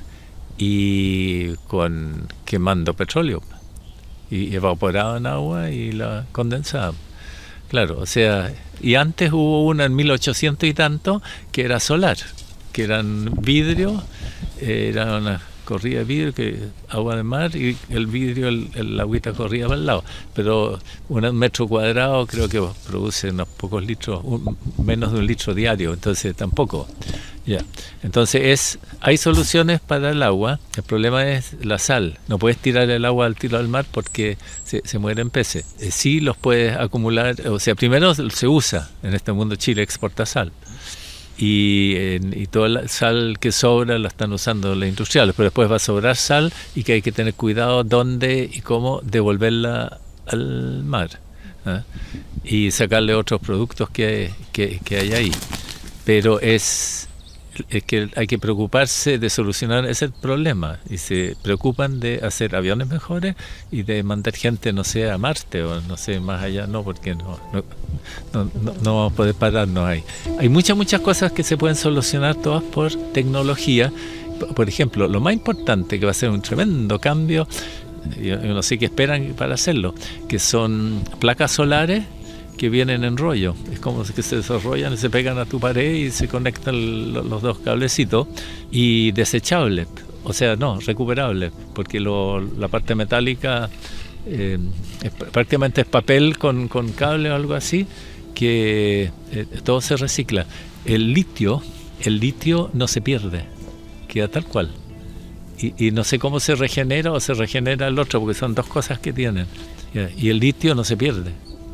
Y con quemando petróleo. Y evaporaban agua y la condensaban. Claro, o sea, y antes hubo una en mil ochocientos y tanto que era solar, que eran vidrio, eh, era una corría de vidrio, que agua de mar, y el vidrio, el, el agüita corría para el lado. Pero un metro cuadrado creo que produce unos pocos litros, un, menos de un litro diario, entonces tampoco. Ya. Entonces es, hay soluciones para el agua, el problema es la sal. No puedes tirar el agua al tiro al mar porque se, se mueren peces. Eh, sí los puedes acumular, o sea, primero se usa, en este mundo Chile exporta sal. Y, eh, y toda la sal que sobra la están usando los industriales, pero después va a sobrar sal y que hay que tener cuidado dónde y cómo devolverla al mar, ¿eh? Y sacarle otros productos que, que, que hay ahí. Pero es... es que hay que preocuparse de solucionar ese problema, y se preocupan de hacer aviones mejores y de mandar gente, no sé, a Marte o no sé, más allá, no, porque no, no, no, no, no vamos a poder pararnos ahí. Hay muchas, muchas cosas que se pueden solucionar todas por tecnología. Por ejemplo, lo más importante, que va a ser un tremendo cambio, yo, yo no sé qué esperan para hacerlo, que son placas solares que vienen en rollo. Es como que se desarrollan y se pegan a tu pared y se conectan los dos cablecitos, y desechables, o sea, no, recuperables, porque lo, la parte metálica eh, es, prácticamente es papel con, con cable o algo así, que eh, todo se recicla. El litio, el litio no se pierde, queda tal cual. Y, y no sé cómo se regenera o se regenera el otro, porque son dos cosas que tienen. Y el litio no se pierde.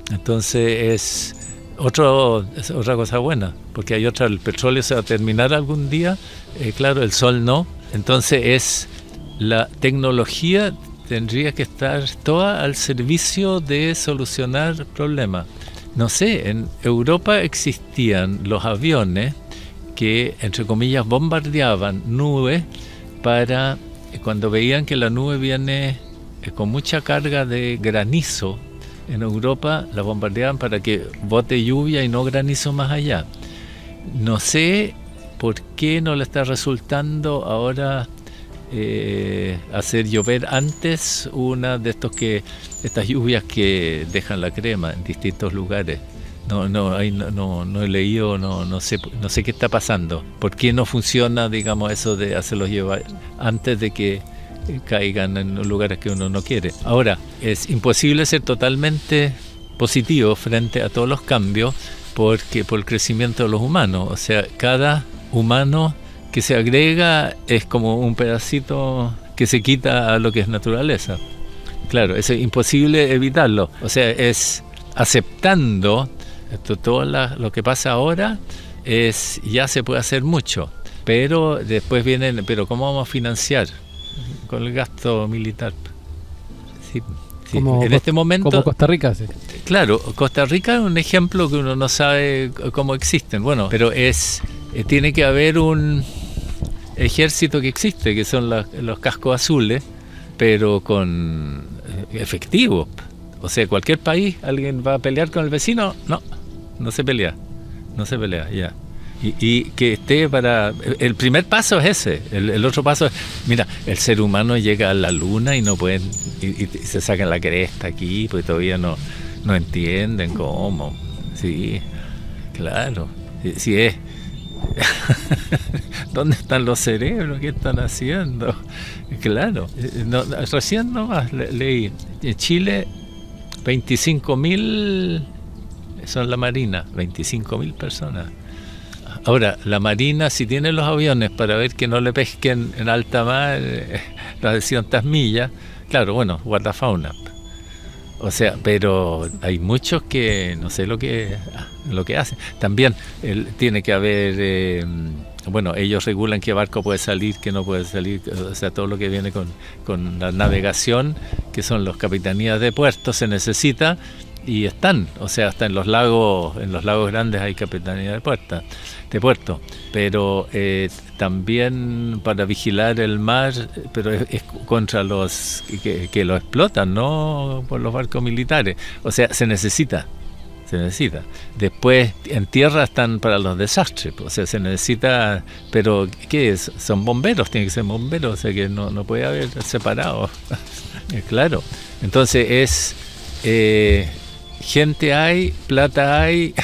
Entonces es, otro, es otra cosa buena, porque hay otra, el petróleo se va a terminar algún día, eh, claro, el sol no. Entonces es la tecnología tendría que estar toda al servicio de solucionar problemas. No sé, en Europa existían los aviones que, entre comillas, bombardeaban nubes para, cuando veían que la nube viene con mucha carga de granizo, en Europa la bombardeaban para que bote lluvia y no granizo más allá. No sé por qué no le está resultando ahora eh, hacer llover antes una de estos que estas lluvias que dejan la crema en distintos lugares. No, no, ahí no, no, no he leído, no, no sé, no sé qué está pasando. ¿Por qué no funciona, digamos, eso de hacerlos llevar antes de que caigan en lugares que uno no quiere? Ahora, es imposible ser totalmente positivo frente a todos los cambios porque por el crecimiento de los humanos. O sea, cada humano que se agrega es como un pedacito que se quita a lo que es naturaleza. Claro, es imposible evitarlo. O sea, es aceptando esto, todo la, lo que pasa ahora, es ya se puede hacer mucho. Pero después vienen, pero ¿cómo vamos a financiar? Con el gasto militar. Sí, sí. Como, en este momento, como Costa Rica, sí. Claro, Costa Rica es un ejemplo que uno no sabe cómo existen. Bueno, pero es eh, tiene que haber un ejército que existe, que son la, los cascos azules, pero con eh, efectivo. O sea, cualquier país, alguien va a pelear con el vecino, no, no se pelea, no se pelea, ya. Y, y que esté para... El primer paso es ese, el, el otro paso es, mira, el ser humano llega a la luna y no pueden, y, y se sacan la cresta aquí, porque todavía no, no entienden cómo. Sí, claro, sí, sí es. ¿Dónde están los cerebros? ¿Qué están haciendo? Claro, no, recién nomás le, leí, en Chile veinticinco mil son la Marina, veinticinco mil personas. Ahora, la Marina, si tiene los aviones para ver que no le pesquen en alta mar eh, las doscientas millas, claro, bueno, guardafauna. O sea, pero hay muchos que no sé lo que lo que hacen. También el, tiene que haber, eh, bueno, ellos regulan qué barco puede salir, qué no puede salir, o sea, todo lo que viene con, con la navegación, que son las capitanías de puertos, se necesita. Y están, o sea, hasta en los lagos, en los lagos grandes hay capitanía de puerta, de puerto, pero eh, también para vigilar el mar, pero es, es contra los que, que lo explotan, no por los barcos militares. O sea, se necesita, se necesita. Después en tierra están para los desastres, o sea, se necesita, pero ¿qué es? Son bomberos, tienen que ser bomberos, o sea que no, no puede haber separados. Claro, entonces es eh, gente hay, plata hay,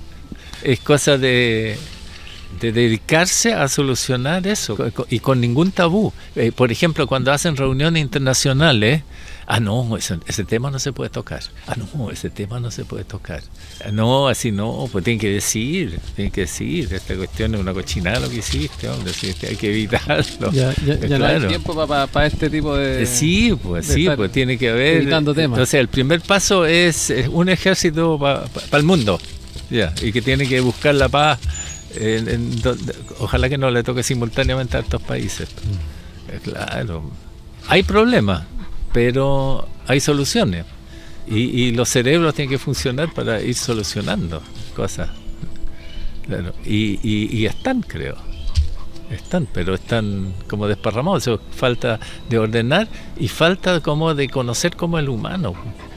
es cosa de, de dedicarse a solucionar eso y con ningún tabú. Eh, por ejemplo, cuando hacen reuniones internacionales, ah, no, ese, ese tema no se puede tocar. Ah, no, ese tema no se puede tocar. Ah, no, así no, pues tienen que decir, tienen que decir, esta cuestión es una cochinada lo que hiciste, hombre, sí, hay que evitarlo. Ya, ya, ya claro. No hay tiempo para pa, pa este tipo de... Sí, pues sí, pues tiene que haber... Evitando temas. Entonces, el primer paso es, es un ejército para pa, pa el mundo, ya, y que tiene que buscar la paz, en, en, donde, ojalá que no le toque simultáneamente a estos países. Mm. Claro, hay problemas, pero hay soluciones y, y los cerebros tienen que funcionar para ir solucionando cosas, claro. y, y, y están, creo, están, pero están como desparramados. Eso, falta de ordenar y falta como de conocer como el humano.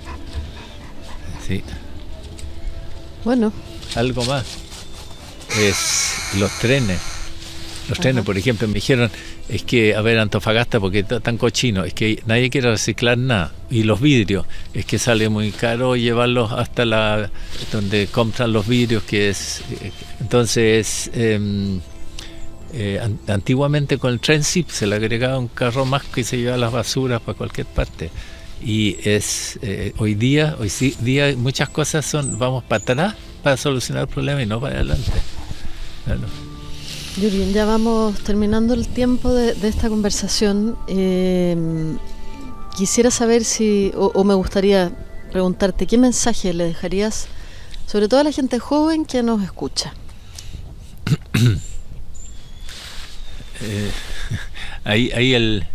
Sí. Bueno, algo más es los trenes. Los trenes, Ajá. Por ejemplo, me dijeron, es que, a ver, Antofagasta, porque está tan cochino, es que nadie quiere reciclar nada. Y los vidrios, es que sale muy caro llevarlos hasta la donde compran los vidrios, que es... Entonces, eh, eh, antiguamente con el tren sí, se le agregaba un carro más que se llevaba las basuras para cualquier parte. Y es eh, hoy día, hoy sí, día muchas cosas son, vamos para atrás para solucionar el problema y no para adelante. Claro. Jürgen, ya vamos terminando el tiempo de, de esta conversación. Eh, quisiera saber si, o, o me gustaría preguntarte qué mensaje le dejarías, sobre todo a la gente joven que nos escucha. eh, ahí, ahí el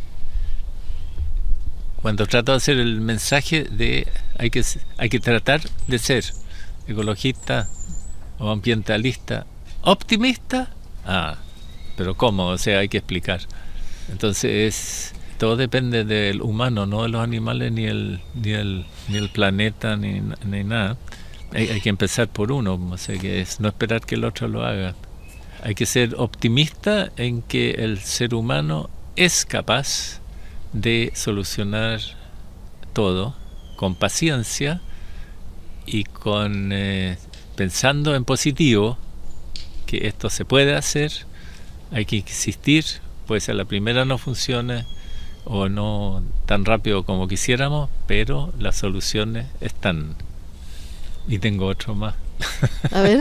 cuando trato de hacer el mensaje de hay que hay que tratar de ser ecologista o ambientalista, optimista, ah, pero ¿cómo? O sea, hay que explicar. Entonces es, todo depende del humano, no de los animales ni el ni el ni el planeta ni, ni nada. Hay, hay que empezar por uno, o sea, que es no esperar que el otro lo haga. Hay que ser optimista en que el ser humano es capaz de solucionar todo con paciencia y con eh, pensando en positivo, que esto se puede hacer, hay que insistir, puede ser la primera no funcione o no tan rápido como quisiéramos, pero las soluciones están. Y tengo otro más. A ver.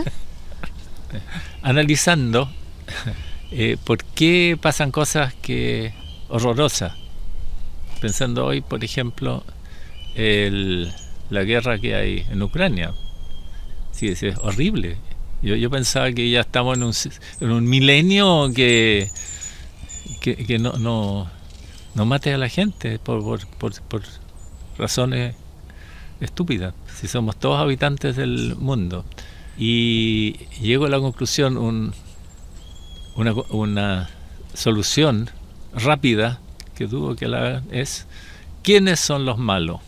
Analizando eh, por qué pasan cosas que horrorosas. Pensando hoy, por ejemplo, el, la guerra que hay en Ucrania. Sí, es, es horrible. Yo, yo pensaba que ya estamos en un, en un milenio que, que, que no, no, no mate a la gente por, por, por, por razones estúpidas. Si somos todos habitantes del mundo. Y llego a la conclusión, un, una, una solución rápida que dudo que la hagan es ¿quiénes son los malos?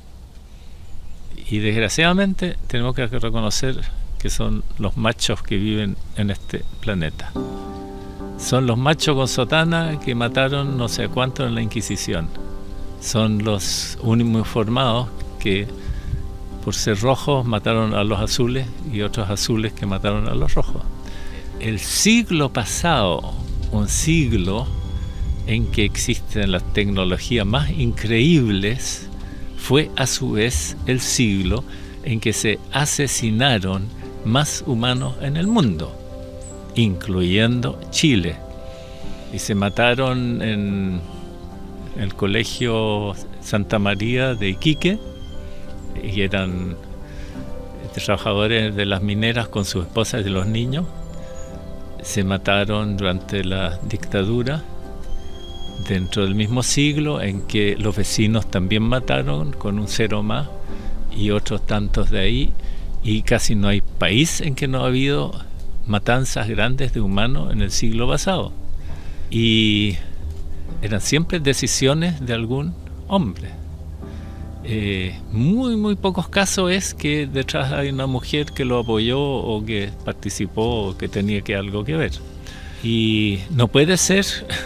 Y desgraciadamente tenemos que reconocer que son los machos que viven en este planeta. Son los machos con sotana que mataron no sé cuánto en la Inquisición. Son los uniformados que por ser rojos mataron a los azules y otros azules que mataron a los rojos. El siglo pasado, un siglo en que existen las tecnologías más increíbles, fue a su vez el siglo en que se asesinaron más humanos en el mundo, incluyendo Chile. Y se mataron en el colegio Santa María de Iquique, y eran trabajadores de las mineras con sus esposas y los niños. Se mataron durante la dictadura, dentro del mismo siglo en que los vecinos también mataron con un cero más y otros tantos de ahí, y casi no hay país en que no ha habido matanzas grandes de humanos en el siglo pasado, y eran siempre decisiones de algún hombre. Eh, muy muy pocos casos es que detrás hay una mujer que lo apoyó o que participó o que tenía que algo que ver. Y no puede ser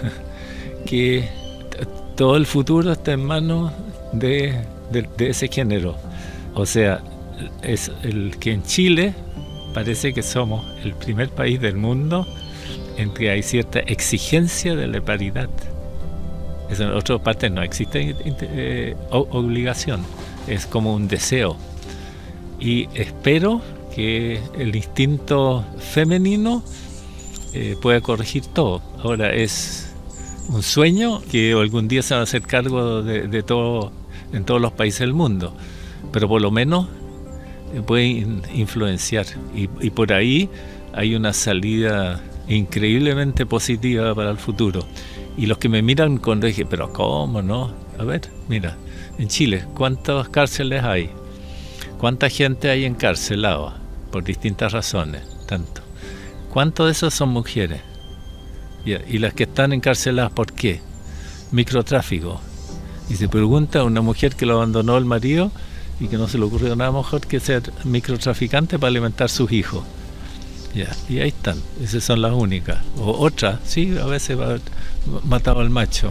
que todo el futuro esté en manos de, de, de ese género. O sea, es el que en Chile parece que somos el primer país del mundo en que hay cierta exigencia de la paridad. En otras partes no existe eh, obligación, es como un deseo. Y espero que el instinto femenino eh, pueda corregir todo. Ahora es un sueño que algún día se va a hacer cargo de, de todo en todos los países del mundo, pero por lo menos eh, puede in, influenciar. Y, y por ahí hay una salida increíblemente positiva para el futuro. Y los que me miran cuando dije, pero ¿cómo no? A ver, mira, en Chile, ¿cuántas cárceles hay? ¿Cuánta gente hay encarcelada? Por distintas razones, tanto. ¿Cuántos de esos son mujeres? Y, y las que están encarceladas, ¿por qué? Microtráfico. Y se pregunta a una mujer que lo abandonó el marido y que no se le ocurrió nada mejor que ser microtraficante para alimentar a sus hijos. Ya, y ahí están, esas son las únicas. O otra, sí, a veces va, mataba al macho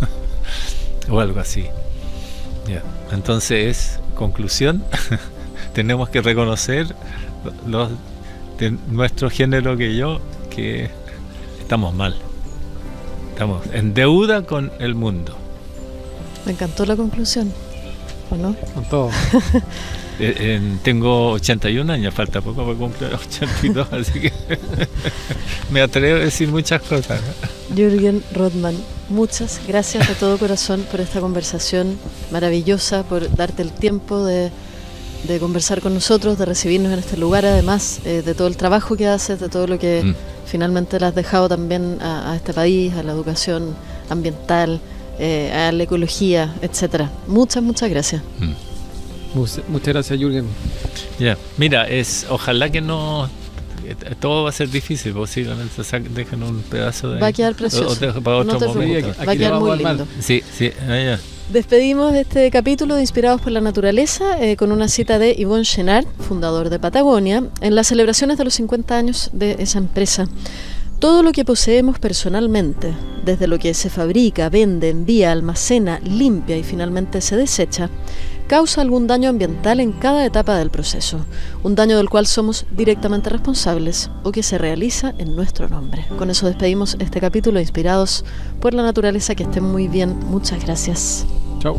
o algo así. Ya, entonces, conclusión, tenemos que reconocer los de nuestro género que yo, que estamos mal. Estamos en deuda con el mundo. Me encantó la conclusión, ¿o no? Con todo. Eh, en, tengo ochenta y un años, falta poco para cumplir ochenta y dos, así que me atrevo a decir muchas cosas. Jürgen Rothman, muchas gracias de todo corazón por esta conversación maravillosa, por darte el tiempo de de conversar con nosotros, de recibirnos en este lugar, además eh, de todo el trabajo que haces, de todo lo que mm. finalmente le has dejado también a, a este país, a la educación ambiental, eh, a la ecología, etcétera. Muchas, muchas gracias. Mm. Muchas, muchas gracias, Jürgen. Ya, yeah. Mira, es ojalá que no... Todo va a ser difícil, posiblemente dejen un pedazo de... Va a quedar precioso. O, o para otro no te momento. Aquí, va a quedar muy lindo. Sí, sí, allá. Despedimos este capítulo de Inspirados por la Naturaleza eh, con una cita de Yvon Chouinard, fundador de Patagonia, en las celebraciones de los cincuenta años de esa empresa. Todo lo que poseemos personalmente, desde lo que se fabrica, vende, envía, almacena, limpia y finalmente se desecha, causa algún daño ambiental en cada etapa del proceso, un daño del cual somos directamente responsables o que se realiza en nuestro nombre. Con eso despedimos este capítulo Inspirados por la Naturaleza. Que estén muy bien. Muchas gracias. Chao.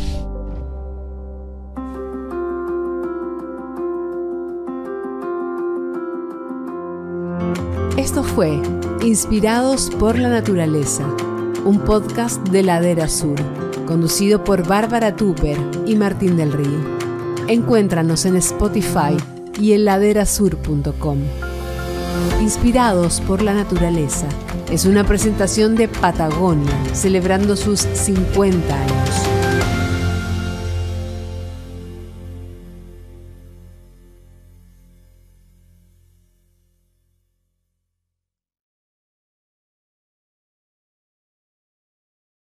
Esto fue Inspirados por la Naturaleza, un podcast de Ladera Sur, conducido por Bárbara Tupper y Martín del Río. Encuéntranos en Spotify y en laderasur punto com. Inspirados por la Naturaleza es una presentación de Patagonia, celebrando sus cincuenta años.